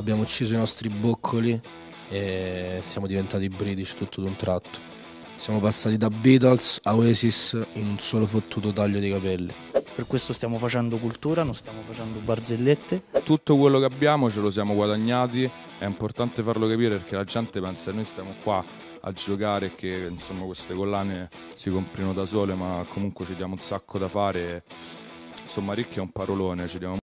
Abbiamo ucciso i nostri boccoli e siamo diventati British tutto d'un tratto. Siamo passati da Beatles a Oasis in un solo fottuto taglio di capelli. Per questo stiamo facendo cultura, non stiamo facendo barzellette. Tutto quello che abbiamo ce lo siamo guadagnati, è importante farlo capire perché la gente pensa che noi stiamo qua a giocare e che insomma queste collane si comprino da sole, ma comunque ci diamo un sacco da fare. Insomma, Ricchi è un parolone, ci diamo